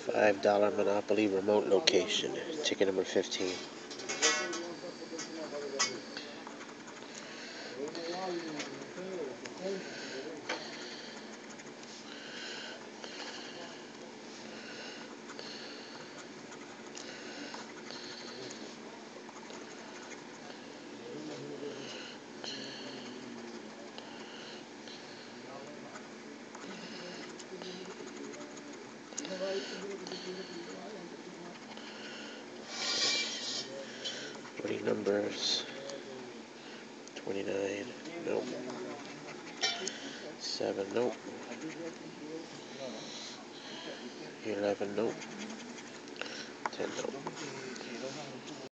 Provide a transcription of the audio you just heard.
$5 Monopoly remote location. Ticket number 15. Winning numbers 29, nope. 7, nope. 11, nope. 10, nope.